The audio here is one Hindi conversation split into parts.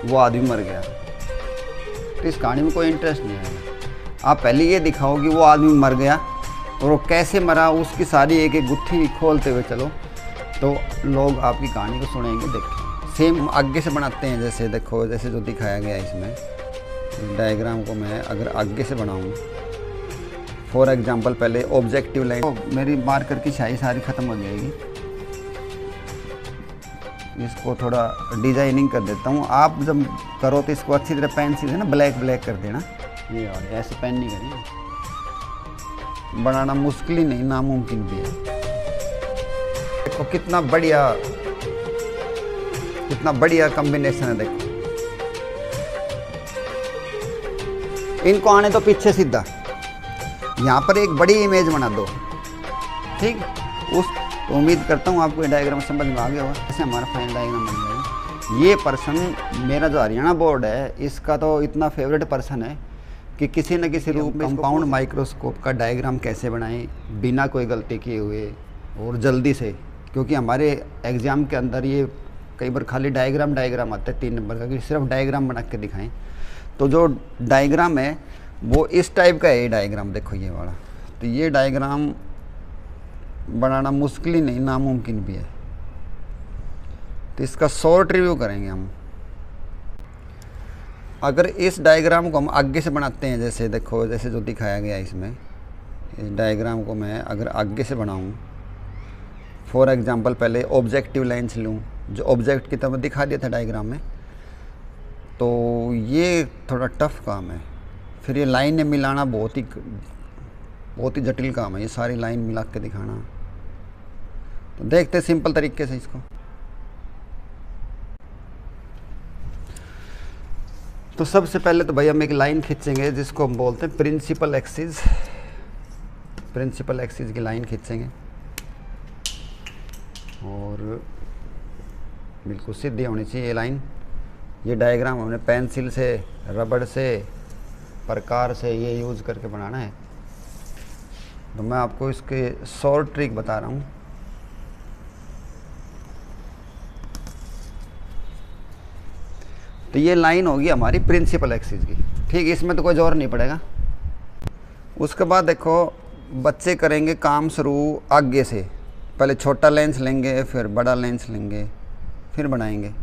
वो आदमी मर गया, तो इस कहानी में कोई इंटरेस्ट नहीं आएगा। आप पहले ये दिखाओ कि वो आदमी मर गया और वो कैसे मरा, उसकी सारी एक एक गुत्थी खोलते हुए चलो, तो लोग आपकी कहानी को सुनेंगे, देखेंगे। सेम आगे से बनाते हैं, जैसे देखो, जैसे जो दिखाया गया इसमें डायग्राम को मैं अगर आगे से बनाऊँ, फॉर एग्जांपल पहले ऑब्जेक्टिव लाइन, तो मेरी मार्कर की स्याही सारी ख़त्म हो जाएगी। इसको थोड़ा डिजाइनिंग कर देता हूँ। आप जब करो तो इसको अच्छी तरह पेंसिल से ना ब्लैक ब्लैक कर देना। ये और ऐसे पेन नहीं करें, बनाना मुश्किल ही नहीं, नामुमकिन भी है। देखो कितना बढ़िया कॉम्बिनेशन है। देखो इनको आने तो पीछे सीधा, यहाँ पर एक बड़ी इमेज बना दो, ठीक। तो उम्मीद करता हूँ आपको ये डायग्राम समझ में आ गया होगा। ऐसे हमारा फाइनल डायग्राम बन जाएगा। ये पर्सन मेरा जो हरियाणा बोर्ड है, इसका तो इतना फेवरेट पर्सन है कि किसी न किसी रूप में कंपाउंड माइक्रोस्कोप का डायग्राम कैसे बनाएं बिना कोई गलती किए हुए और जल्दी से, क्योंकि हमारे एग्ज़ाम के अंदर ये कई बार खाली डायग्राम आता है 3 नंबर का, कि सिर्फ डायग्राम बना के दिखाएं। तो जो डायग्राम है वो इस टाइप का है। ये डायग्राम देखो, ये वाला, तो ये डायग्राम बनाना मुश्किल ही नहीं, नामुमकिन भी है। तो इसका शॉर्ट रिव्यू करेंगे हम। अगर इस डायग्राम को हम आगे से बनाते हैं, जैसे देखो, जैसे जो दिखाया गया इसमें, इस डायग्राम को मैं अगर आगे से बनाऊं, फॉर एग्जांपल पहले ऑब्जेक्टिव लाइन्स लूँ, जो ऑब्जेक्ट की तरह दिखा दिया था डायग्राम में, तो ये थोड़ा टफ काम है। फिर ये लाइनें मिलाना बहुत ही जटिल काम है, ये सारी लाइन मिला के दिखाना। तो देखते सिंपल तरीके से इसको। तो सबसे पहले तो भाई हम एक लाइन खींचेंगे जिसको हम बोलते हैं प्रिंसिपल एक्सिस। प्रिंसिपल एक्सिस की लाइन खींचेंगे और बिल्कुल सीधी होनी चाहिए ये लाइन। ये डायग्राम हमने पेंसिल से, रबड़ से, प्रकार से ये यूज़ करके बनाना है। तो मैं आपको इसके शॉर्ट ट्रिक बता रहा हूँ। तो ये लाइन होगी हमारी प्रिंसिपल एक्सिस की, ठीक। इसमें तो कोई जोर नहीं पड़ेगा। उसके बाद देखो बच्चे करेंगे काम शुरू आगे से। पहले छोटा लेंस लेंगे, फिर बड़ा लेंस लेंगे, फिर बनाएंगे।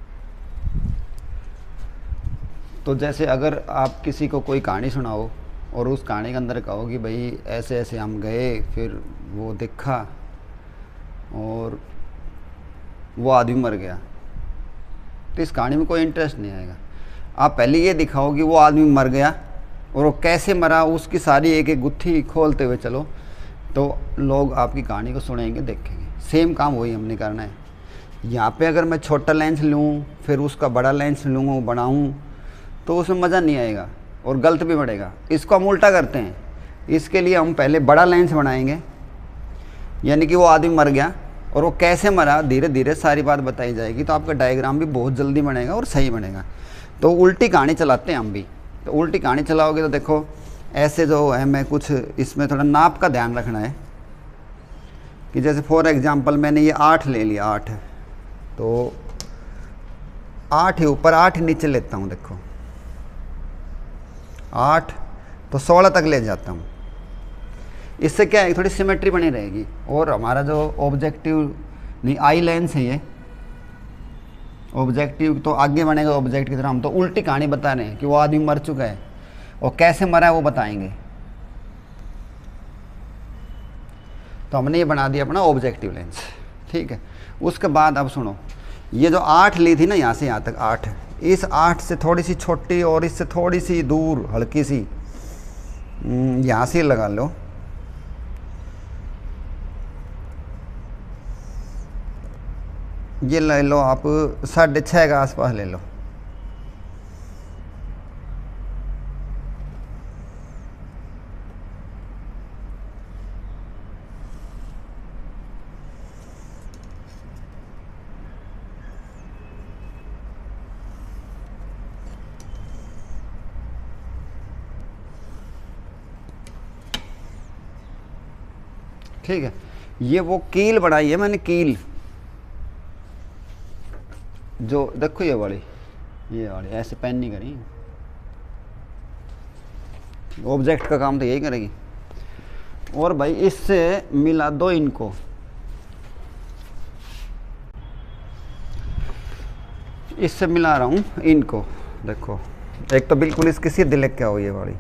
तो जैसे अगर आप किसी को कोई कहानी सुनाओ और उस कहानी के अंदर कहो कि भाई ऐसे ऐसे हम गए, फिर वो देखा और वो आदमी मर गया, तो इस कहानी में कोई इंटरेस्ट नहीं आएगा। आप पहले ये दिखाओ कि वो आदमी मर गया और वो कैसे मरा, उसकी सारी एक एक गुत्थी खोलते हुए चलो, तो लोग आपकी कहानी को सुनेंगे, देखेंगे। सेम काम वही हमने करना है। यहाँ पे अगर मैं छोटा लेंस लूँ, फिर उसका बड़ा लेंस लूँ, बनाऊँ, तो उसमें मज़ा नहीं आएगा और गलत भी बढ़ेगा। इसको हम उल्टा करते हैं। इसके लिए हम पहले बड़ा लेंस बनाएंगे, यानी कि वो आदमी मर गया और वो कैसे मरा धीरे धीरे सारी बात बताई जाएगी, तो आपका डायग्राम भी बहुत जल्दी बनेगा और सही बनेगा। तो उल्टी कहानी चलाते हैं हम भी। तो उल्टी कहानी चलाओगे तो देखो ऐसे जो है, मैं कुछ इसमें थोड़ा नाप का ध्यान रखना है कि जैसे फॉर एग्जांपल मैंने ये 8 ले लिया, 8, तो 8 ही ऊपर 8 ही नीचे लेता हूँ। देखो 8 तो 16 तक ले जाता हूँ। इससे क्या है, थोड़ी सिमेट्री बनी रहेगी। और हमारा जो ऑब्जेक्टिव नहीं, आई लेंस है, ये ऑब्जेक्टिव तो आगे बनेगा ऑब्जेक्ट की तरह। हम तो उल्टी कहानी बता रहे हैं कि वो आदमी मर चुका है और कैसे मरा है वो बताएंगे। तो हमने ये बना दिया अपना ऑब्जेक्टिव लेंस, ठीक है। उसके बाद अब सुनो, ये जो 8 ली थी ना, यहाँ से यहाँ तक 8, इस 8 से थोड़ी सी छोटी और इससे थोड़ी सी दूर हल्की सी यहाँ से लगा लो। ये ले लो आप 6.5 के आसपास ले लो। ठीक है, ये वो कील बनाई है मैंने, कील जो देखो ये वाली, ये वाली ऐसे पेन नहीं करी, ऑब्जेक्ट का काम तो यही करेगी। और भाई इससे मिला दो इनको, इससे मिला रहा हूँ इनको। देखो एक तो बिल्कुल इसकी सीधी लेके आओ, ये वाली,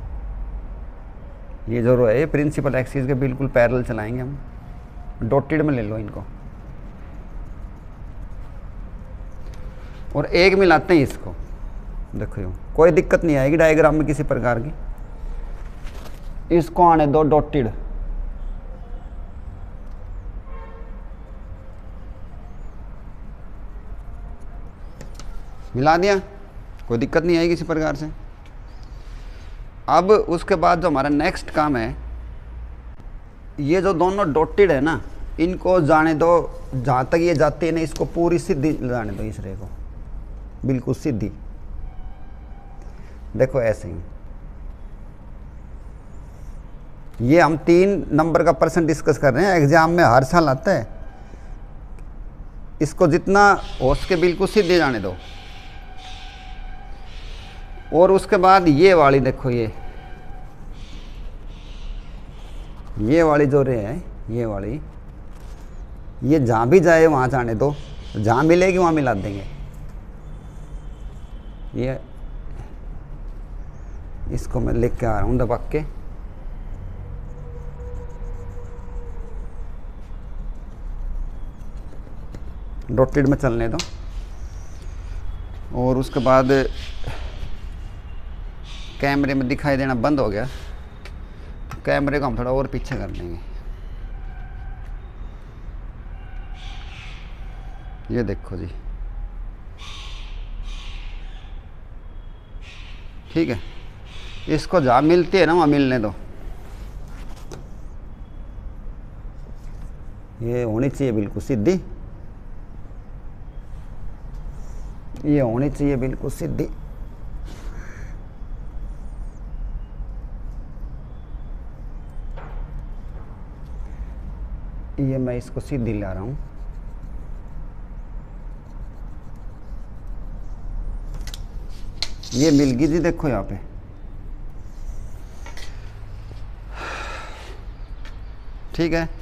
ये जो रो है ये प्रिंसिपल एक्सिस के बिल्कुल पैरेलल चलाएंगे हम, डॉटेड में ले लो इनको। और एक मिलाते हैं इसको, देखो यूँ कोई दिक्कत नहीं आएगी डायग्राम में किसी प्रकार की। इसको आने दो डॉटेड, मिला दिया, कोई दिक्कत नहीं आएगी किसी प्रकार से। अब उसके बाद जो हमारा नेक्स्ट काम है, ये जो दोनों डॉटेड है ना, इनको जाने दो, जहाँ तक ये जाती है ना इसको पूरी सीधी जाने दो, इस रे को बिल्कुल सीधी। देखो ऐसे ही, ये हम 3 नंबर का पर्सन डिस्कस कर रहे हैं, एग्जाम में हर साल आता है। इसको जितना हो सके बिल्कुल सीधे जाने दो। और उसके बाद ये वाली देखो, ये वाली जो रे है, ये वाली, ये जहाँ भी जाए वहाँ जाने दो, जहाँ मिलेगी वहाँ मिला देंगे। ये इसको मैं लिख के आ रहा हूँ दबा के। डॉटेड में चलने दो। और उसके बाद कैमरे में दिखाई देना बंद हो गया, तो कैमरे को हम थोड़ा और पीछे कर लेंगे। ये देखो जी, ठीक है। इसको जहाँ मिलती है ना वहाँ मिलने दो। ये होनी चाहिए बिल्कुल सीधी, ये होनी चाहिए बिल्कुल सीधी। ये मैं इसको सीधी ला रहा हूँ। ये मिल गई जी, देखो यहाँ पे। ठीक है,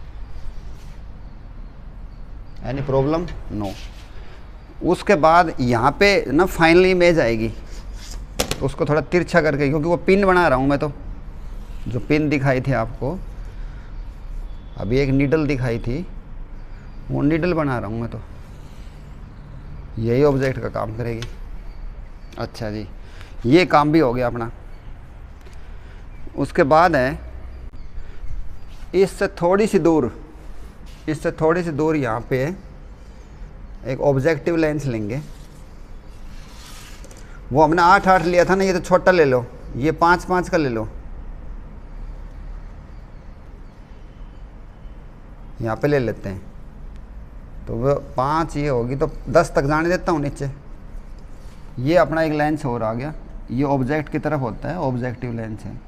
एनी प्रॉब्लम? नो। उसके बाद यहाँ पे ना फाइनल इमेज आएगी, तो उसको थोड़ा तिरछा करके, क्योंकि वो पिन बना रहा हूँ मैं, तो जो पिन दिखाई थी आपको अभी, एक नीडल दिखाई थी, वो नीडल बना रहा हूँ मैं, तो यही ऑब्जेक्ट का काम करेगी। अच्छा जी, ये काम भी हो गया अपना। उसके बाद है इससे थोड़ी सी दूर, इससे थोड़ी सी दूर यहाँ पे एक ऑब्जेक्टिव लेंस लेंगे। वो हमने 8-8 लिया था ना, ये तो छोटा ले लो, ये 5-5 का ले लो। यहाँ पे ले लेते हैं, तो वो 5 ये होगी, तो 10 तक जाने देता हूँ नीचे। ये अपना एक लेंस और आ गया, ये ऑब्जेक्ट की तरफ होता है, ऑब्जेक्टिव लेंस है।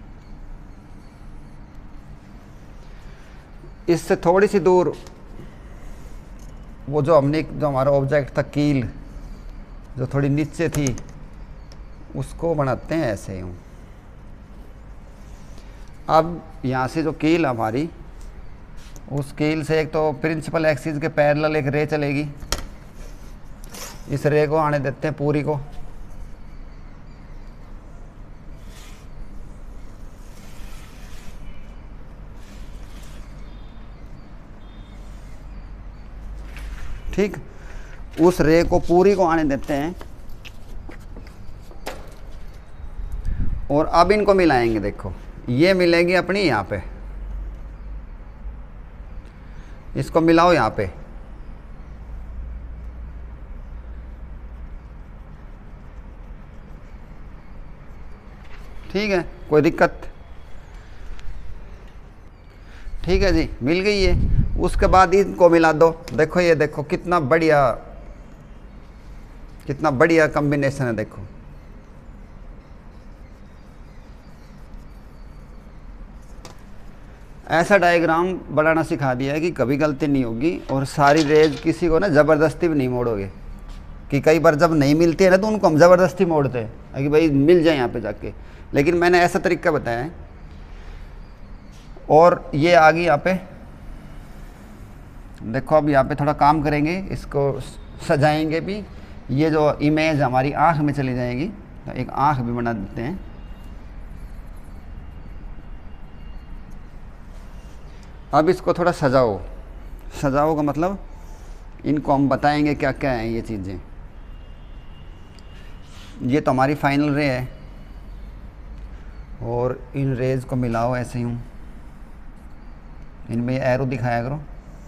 इससे थोड़ी सी दूर वो जो हमने, जो हमारा ऑब्जेक्ट था कील, जो थोड़ी नीचे थी, उसको बनाते हैं ऐसे ही। अब यहाँ से जो कील हमारी, उस कील से एक तो प्रिंसिपल एक्सिस के पैरेलल एक रे चलेगी, इस रे को आने देते हैं पूरी को। ठीक, उस रे को पूरी को आने देते हैं। और अब इनको मिलाएंगे, देखो ये मिलेगी अपनी यहाँ पे, इसको मिलाओ यहाँ पे। ठीक है, कोई दिक्कत? ठीक है जी, मिल गई है। उसके बाद इनको मिला दो। देखो ये देखो कितना बढ़िया, कितना बढ़िया कॉम्बिनेशन है। देखो ऐसा डायग्राम बनाना सिखा दिया है कि कभी गलती नहीं होगी, और सारी रेज किसी को ना ज़बरदस्ती भी नहीं मोड़ोगे। कि कई बार जब नहीं मिलती है ना तो उनको हम ज़बरदस्ती मोड़ते हैं कि भाई मिल जाए यहाँ पे जाके, लेकिन मैंने ऐसा तरीका बताया है। और ये आ गई यहाँ पे, देखो अब यहाँ पे थोड़ा काम करेंगे, इसको सजाएंगे भी। ये जो इमेज हमारी आँख में चली जाएगी, तो एक आँख भी बना देते हैं। अब इसको थोड़ा सजाओ, सजाओ का मतलब इनको हम बताएंगे क्या क्या है ये चीज़ें। ये तो हमारी फाइनल रे है, और इन रेज को मिलाओ ऐसे यूँ, इनमें एरो दिखाया करो।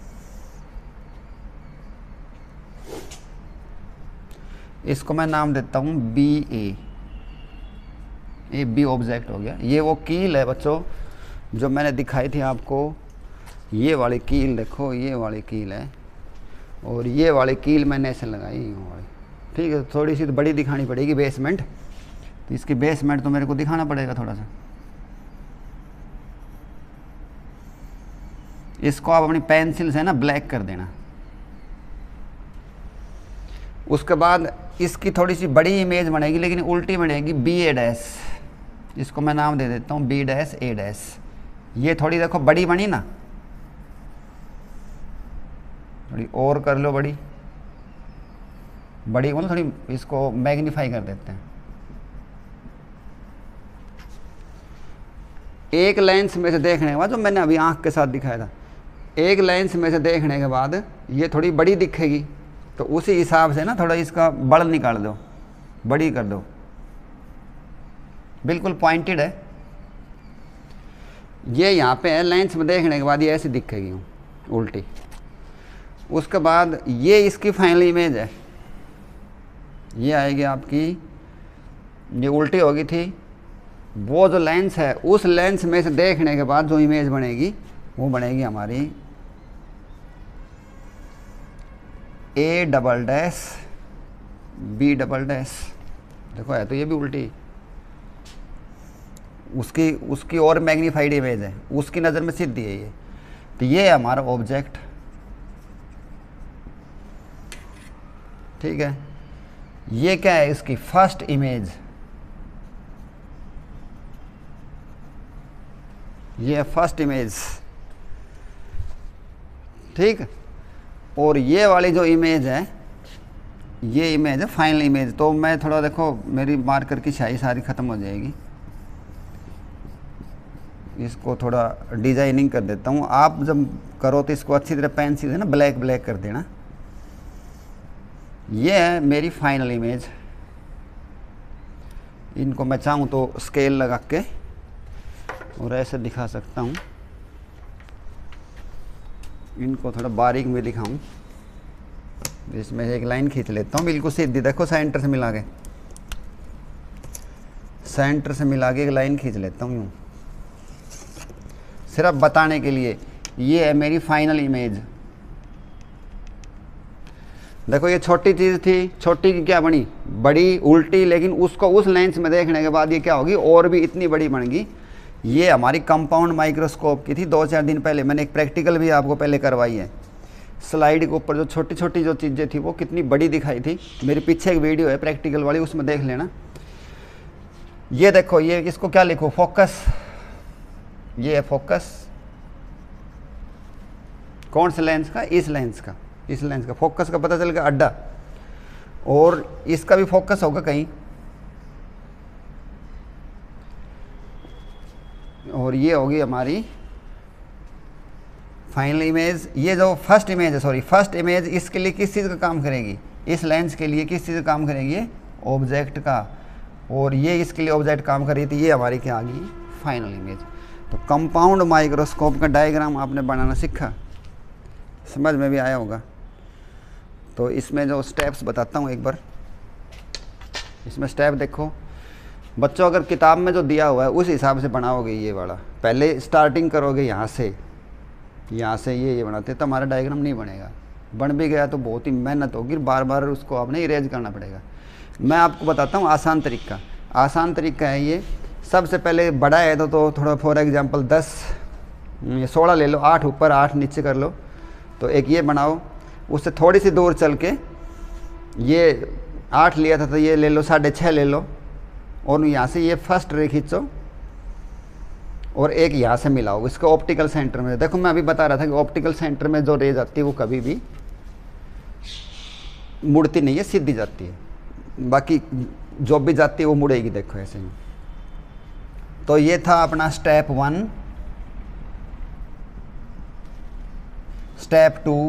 इसको मैं नाम देता हूँ BA, ये B ऑब्जेक्ट हो गया। ये वो कील है बच्चों जो मैंने दिखाई थी आपको, ये वाली कील देखो, ये वाली कील है, और ये वाली कील मैंने ऐसे लगाई वाली, ठीक है। थोड़ी सी तो बड़ी दिखानी पड़ेगी बेसमेंट, तो इसकी बेसमेंट तो मेरे को दिखाना पड़ेगा थोड़ा सा। इसको आप अपनी पेंसिल से ना ब्लैक कर देना। उसके बाद इसकी थोड़ी सी बड़ी इमेज बनेगी, लेकिन उल्टी बनेगी BA-। इसको मैं नाम दे देता हूँ B-A-। ये थोड़ी देखो बड़ी बनी ना, थोड़ी और कर लो बड़ी, बड़ी मतलब थोड़ी इसको मैग्नीफाई कर देते हैं। एक लेंस में से देखने के बाद, जो मैंने अभी आँख के साथ दिखाया था, एक लेंस में से देखने के बाद ये थोड़ी बड़ी दिखेगी, तो उसी हिसाब से ना थोड़ा इसका बड़ निकाल दो, बड़ी कर दो, बिल्कुल पॉइंटेड है। ये यहाँ पे है, लेंस में देखने के बाद ये ऐसी दिखेगी उल्टी। उसके बाद ये इसकी फाइनल इमेज है, ये आएगी आपकी, ये उल्टी होगी थी। वो जो लेंस है, उस लेंस में से देखने के बाद जो इमेज बनेगी वो बनेगी हमारी A-B-। देखो है तो ये भी उल्टी, उसकी और मैग्नीफाइड इमेज है, उसकी नज़र में सीधी है ये। तो ये है हमारा ऑब्जेक्ट, ठीक है। ये क्या है, इसकी फर्स्ट इमेज, ये है फर्स्ट इमेज, ठीक। और ये वाली जो इमेज है, ये इमेज है फाइनल इमेज। तो मैं थोड़ा देखो, मेरी मार्कर की स्याही सारी ख़त्म हो जाएगी, इसको थोड़ा डिजाइनिंग कर देता हूँ। आप जब करो तो इसको अच्छी तरह पेंसिल से ना ब्लैक ब्लैक कर देना। ये है मेरी फाइनल इमेज। इनको मैं चाहूँ तो स्केल लगा के और ऐसे दिखा सकता हूँ, इनको थोड़ा बारीक में दिखाऊं। इसमें एक लाइन खींच लेता हूँ बिल्कुल सीधी, देखो सेंटर से मिला के, सेंटर से मिला के एक लाइन खींच लेता हूँ यूँ, सिर्फ बताने के लिए। ये है मेरी फाइनल इमेज। देखो ये छोटी चीज़ थी, छोटी की क्या बनी, बड़ी उल्टी, लेकिन उसको उस लेंस में देखने के बाद ये क्या होगी, और भी इतनी बड़ी बन गई। ये हमारी कंपाउंड माइक्रोस्कोप की थी। 2-4 दिन पहले मैंने एक प्रैक्टिकल भी आपको पहले करवाई है। स्लाइड के ऊपर जो छोटी छोटी जो चीज़ें थी वो कितनी बड़ी दिखाई थी। मेरे पीछे एक वीडियो है प्रैक्टिकल वाली, उसमें देख लेना। ये देखो, ये इसको क्या लिखो, फोकस। ये है फोकस, कौन से लेंस का, इस लेंस का, इस लेंस का। फोकस का पता चल गया अड्डा, और इसका भी फोकस होगा कहीं। और ये होगी हमारी फाइनल इमेज। ये जो फर्स्ट इमेज है, सॉरी फर्स्ट इमेज, इसके लिए किस चीज़ का काम करेगी, इस लेंस के लिए किस चीज़ का काम करेगी, ये ऑब्जेक्ट का। और ये इसके लिए ऑब्जेक्ट काम कर रही थी, ये हमारी क्या आ गई, फाइनल इमेज। तो कंपाउंड माइक्रोस्कोप का डायग्राम आपने बनाना सीखा, समझ में भी आया होगा। तो इसमें जो स्टेप्स बताता हूँ एक बार, इसमें स्टेप देखो बच्चों, अगर किताब में जो दिया हुआ है उस हिसाब से बनाओगे ये वाला। पहले स्टार्टिंग करोगे यहाँ से ये बनाते तो हमारा डायग्राम नहीं बनेगा। बन भी गया तो बहुत ही मेहनत होगी, बार बार उसको आपने इरेज करना पड़ेगा। मैं आपको बताता हूँ आसान तरीका। आसान तरीका है ये। सबसे पहले बड़ा है तो थोड़ा फॉर एग्जांपल 10 या 16 ले लो, 8 ऊपर 8 नीचे कर लो। तो एक ये बनाओ, उससे थोड़ी सी दूर चल के ये 8 लिया था तो ये ले लो 6.5 ले लो, और यहाँ से ये फर्स्ट रे खींचो और एक यहाँ से मिलाओ इसको ऑप्टिकल सेंटर में। देखो मैं अभी बता रहा था कि ऑप्टिकल सेंटर में जो रेज आती है वो कभी भी मुड़ती नहीं है, सीधी जाती है, बाकी जो भी जाती है वो मुड़ेगी। देखो ऐसे ही। तो ये था अपना स्टेप 1। स्टेप 2।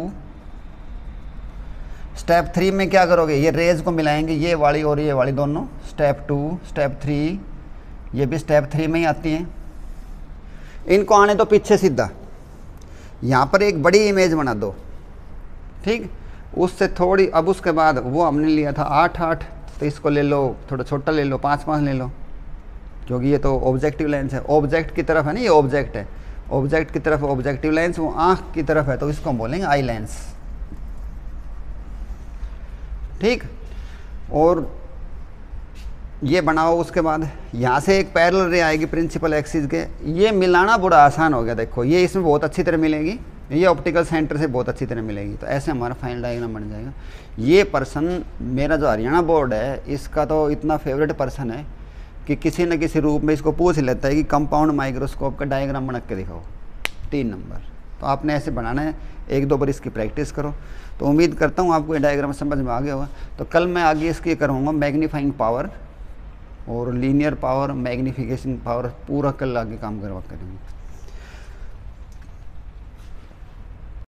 स्टेप 3 में क्या करोगे, ये रेज को मिलाएंगे, ये वाली और ये वाली दोनों। स्टेप 2, स्टेप 3, ये भी स्टेप 3 में ही आती हैं। इनको आने दो पीछे सीधा, यहाँ पर एक बड़ी इमेज बना दो, ठीक। उससे थोड़ी, अब उसके बाद वो हमने लिया था 8-8, तो इसको ले लो, थोड़ा छोटा ले लो, 5-5 ले लो, क्योंकि ये तो ऑब्जेक्टिव लेंस है। ऑब्जेक्ट की तरफ है ना, ये ऑब्जेक्ट है, ऑब्जेक्ट की तरफ ऑब्जेक्टिव लेंस, वो आँख की तरफ है, तो इसको हम बोलेंगे आई लेंस, ठीक। और ये बनाओ। उसके बाद यहाँ से एक पैरेलल रे आएगी प्रिंसिपल एक्सिस के, ये मिलाना बड़ा आसान हो गया। देखो ये इसमें बहुत अच्छी तरह मिलेगी, ये ऑप्टिकल सेंटर से बहुत अच्छी तरह मिलेगी। तो ऐसे हमारा फाइनल डायग्राम बन जाएगा। ये पर्सन मेरा जो हरियाणा बोर्ड है, इसका तो इतना फेवरेट पर्सन है कि किसी न किसी रूप में इसको पूछ लेता है कि कंपाउंड माइक्रोस्कोप का डायग्राम बना के दिखाओ, 3 नंबर। तो आपने ऐसे बनाना है, 1-2 बार इसकी प्रैक्टिस करो। तो उम्मीद करता हूँ आपको ये डायग्राम समझ में आ गया होगा। तो कल मैं आगे इसकी करूँगा मैग्नीफाइंग पावर और लीनियर पावर, मैग्नीफिकेशन पावर, पूरा कल आगे काम करवा करेंगे।